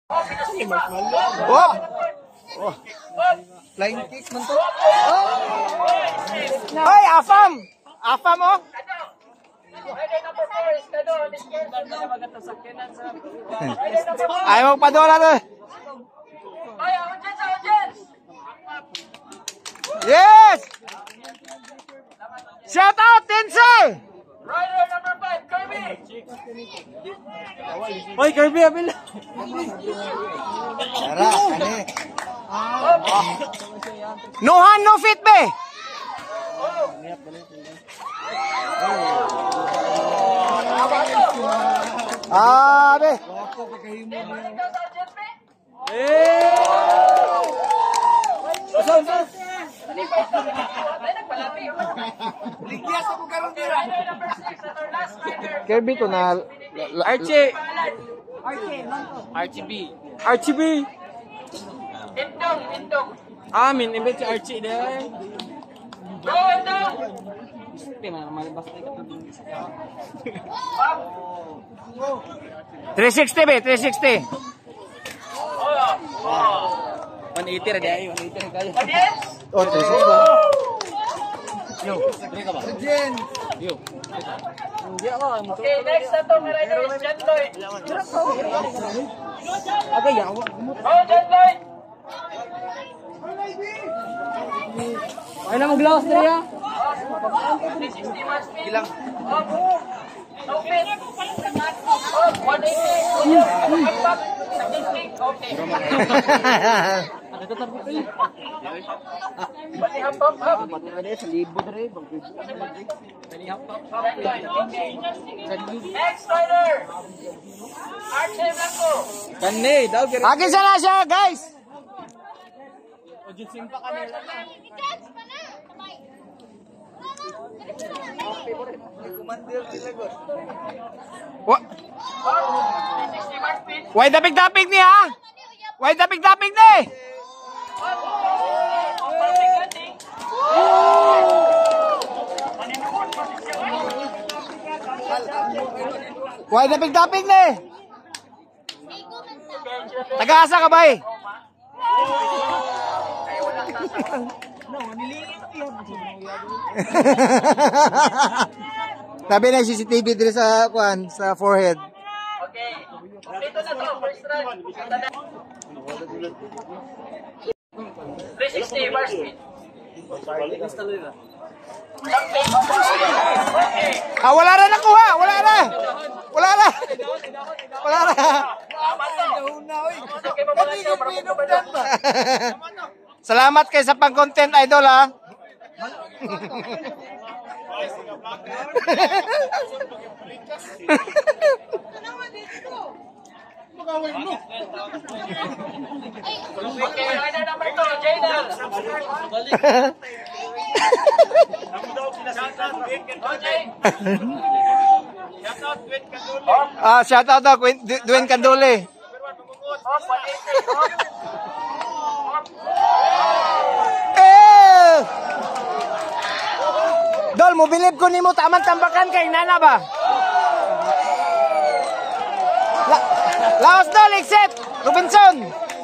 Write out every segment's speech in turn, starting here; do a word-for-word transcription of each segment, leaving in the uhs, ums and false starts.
Oh! Oh! Flying kick man to. Oh! Ay, Afam! Afam oh! Ayaw magpadola to. Yes! Shout out, Tensei! Rider number five, Kirby! Oy, Kirby, abil! Tara, kani. No hand, no fit, be! Ah, be! Kirby to na Archie Archie B Archie B Indong, Indong. Amin, imbit si Archie deh. Go, Indong! three sixty, be, three sixty. one eighty ra dai, one eighty ra kaya. Audience? Oh, three sixty. Yo, dre ka ba? Yo. Hindi ako, mo. Okay, next na to, rider is John Lloyd. Aga yawa. Oh, John Lloyd! Ay na mo glass dre ya. three sixty man speed. Ilang? No fit. Oh, one eighty. Back. Second kick. Okay. Ano to tarbo kay? Pati hap hap hap. Pati ra dai sa libo dre, bag. Tani hap hap. Okay. Next rider. Archie Blanco. Kani daw kira. Akin sana siya, guys! Ojit simpa kanila. Wa three sixty man speed. Why dapig-dapig ni ha? Why dapig-dapig ni? Perfect landing. Why dapig-dapig ni? Taga-asa ka ba eh? Sabi na C C T V dito sa kuan sa forehead. Okay. Dito na to, first run. three sixty bar speed. Okay. Ah, wala na nakuha, wala na. Wala na. Wala na. Salamat kay sa pang-content idol ha. Okay, rider number two, Jadal. Okay. Ah, shout out daw Dwayne Candole. Eh! Dol, mo bilib ko nimo taman tambakan kay nana ba? La Laos dol, exit! Robinson!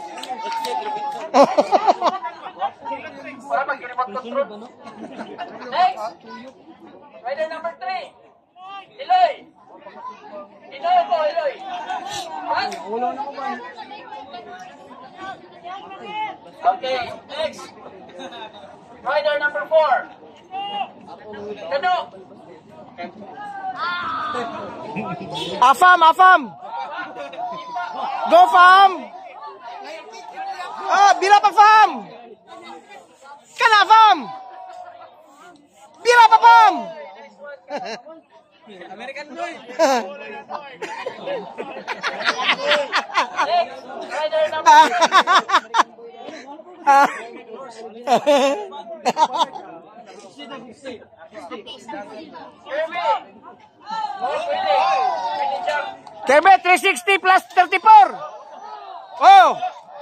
Para mag-remote control. Next. Rider number three. Iloy. Iloy po, Iloy. Pass. Okay, next. Rider number four. Kano. Afam, Afam! Go, Fam! Ah, bila pa, Fam! Kana, Fam! Bila pa, Fam! American boy. Next. Rider number Kirby. Oh, pwede. Pwede jump. Kirby, three sixty plus thirty-four! Oh!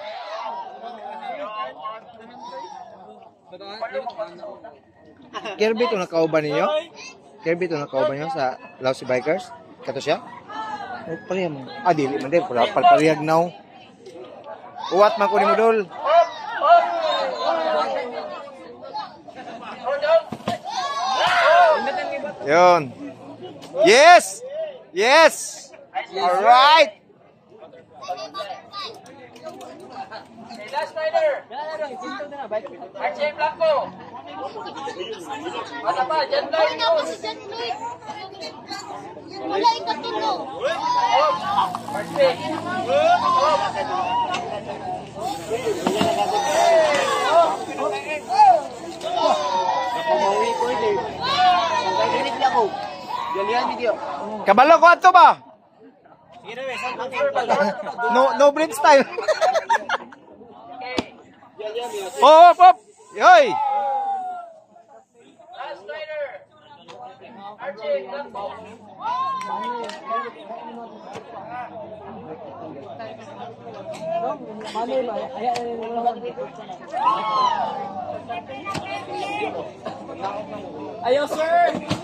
Kirby ito nakauban ninyo? Kirby ito nakauban ninyo sa Lousy Bikers? Kato siya? Oh, pareham. Ah, dili man din. Palparehag now. Uwat man ko ni Mudol. Up! Up! Go down! Yun. Yes! Yes! Alright! Okay, last rider. Archie Blanco. Ano pa? Jan Lloyd. Wala ikatulong. Up! Archie. Kabalo ko ato ba? No, no bridge time. Oh, op, op. Yoy. Last rider. Archie Blanco. Ayo, sir!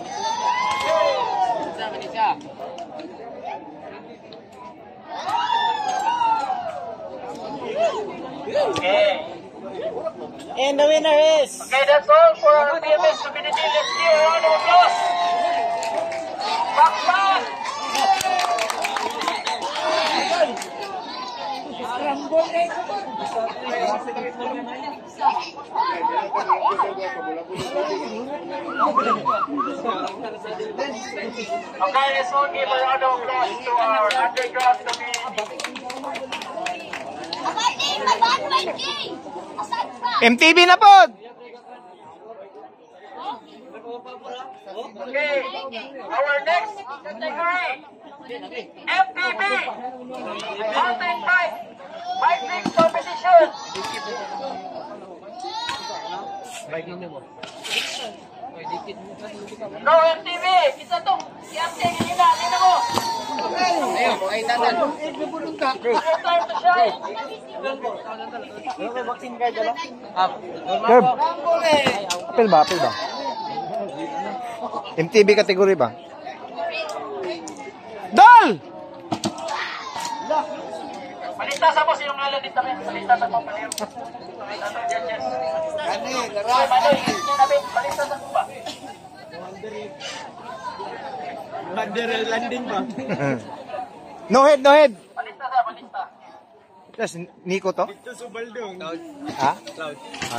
Okay. And the winner is... Okay, that's all for our B M X community. Let's give a round of applause. Back, back. Okay, let's all give a round of applause to our underground community. Abante, abante. Asan pa? M T V na po. Okay, our next category, M T B, Mountain Bike, Biking Competition. No M T B, kita to, si M T B nila, nila mo. Your time to shine. Curb. Apel ba? Apel ba? M T V kategory ba? Dol! Balita sa mo, sinong lalanit kami? Balita sa mo, paliw. Balita sa dyan, dyan. Ay, Manoy, yan namin, balita sa mo ba? No head, no head. Balita sa, balita. Yes, Nico to? Ha? Ah.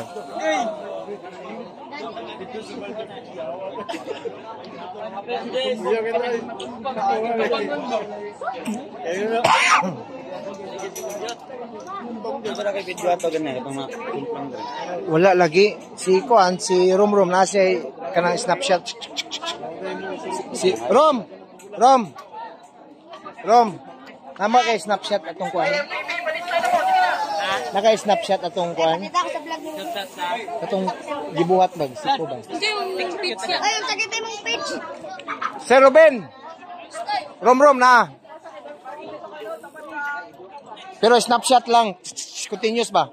Wala lagi. Si Kuan, si Rom Rom na siya kanang snapshot. Si Rom. Rom. Rom. Nama kay snapshot atong Kuan. Naka-snapshot atong Kuan. Kita ako sa vlog mo. Atong gibuhat bag si ko ba. Ay, yung sakit mong page. Sir Ruben. Rom Rom na. Pero snapshot lang. Continuous ba?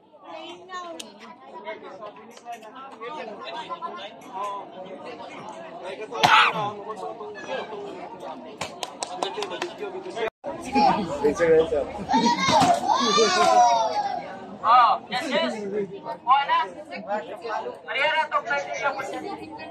Oh, yes, yes. Oh, na. Ariana, top na siya po siya.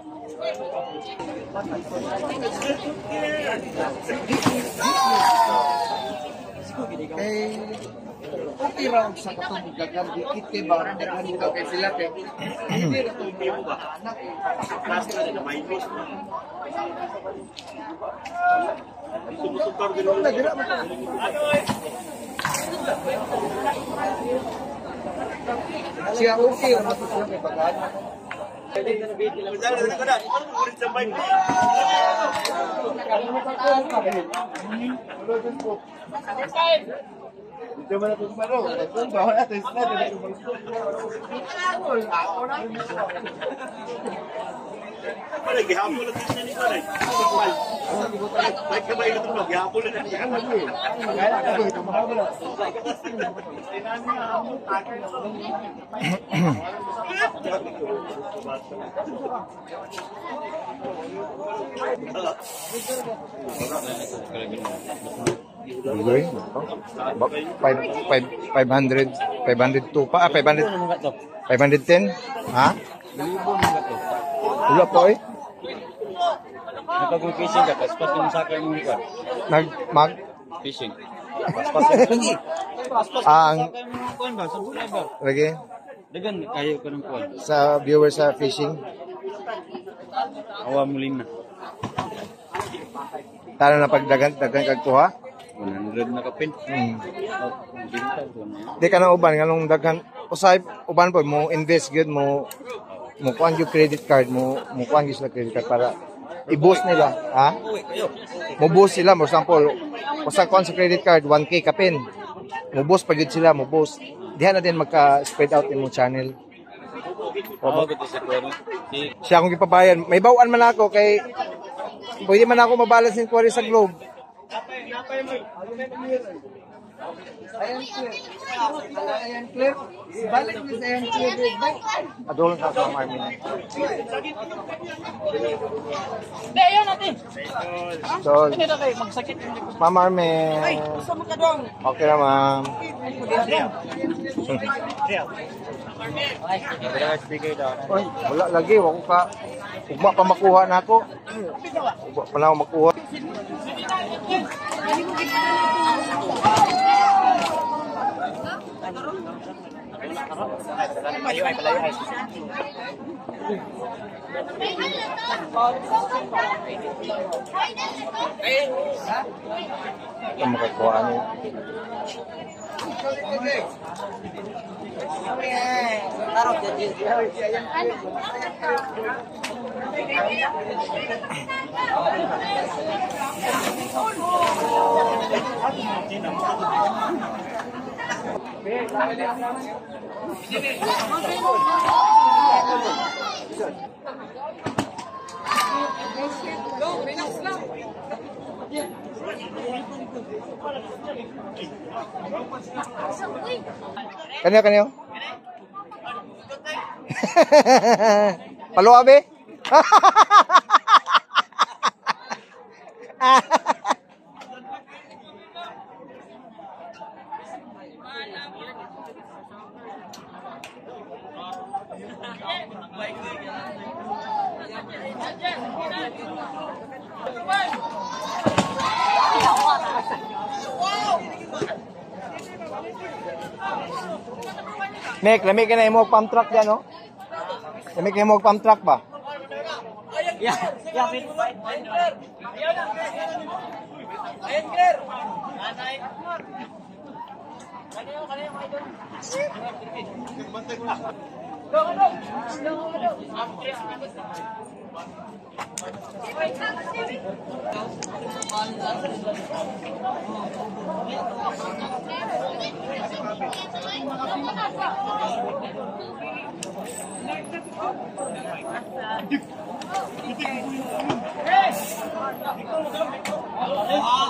Okay ra sa katong gagan dikit kay ba dagan dito kay sila kay hindi ra to mo ba anak last na na may boss siya okay ra to sila kay bagan Dito man ako maro. Kung bawa natin sa natin. Wala, gihapon lang din ni Pare. May kamay na ito, gihapon lang din. Libre. Five, five, five hundred, five hundred two pa, ah, five hundred, five hundred ten? Ha? Wala po eh. Nakag-fishing ka, paspas yung sakay mo ka. Nag, mag, Fishing. ah, ang, Sakay mo kuan ba, subscriber. lagi, Dagan kayo ka ng kuan. sa viewers sa fishing. Awa muling na. Tara na pagdagan, dagan kagkuha. one hundred na kapin. Hmm. Oh, binta ko na. Di ka na uban, nga nung daghan, usay, uban po, mo invest good, mo, mo kuhan yung credit card, mo, mo kuhan yung sila credit card para i-boost nila, ha? Mo boost sila, for example, usa kuhan sa credit card, one K kapin. Mo boost pa yun sila, mo boost. Diha na din magka-spread out yung channel. Awa ko sa kuan. Si Siya akong ipabayan. May bawaan man ako kay pwede man ako mabalance ng quarry sa Globe. Ayan clear. Ayan clear. Balik mo sa ayan clear. Adol sa sa Armin. Hindi, ayun natin. So, Hindi na kayo, magsakit. Ma'am Armin. Gusto mo ka dong. Okay na, ma'am. Oy, wala lagi, wako ka. Ugma pa makuha na ako. Ugma pa na ako makuha. Ito makakuha niyo. Kanyo, kanyo. Palo abe? Mek, lamig ka na yung pump truck dyan, no? Lamig ka yung pump truck ba? Yes!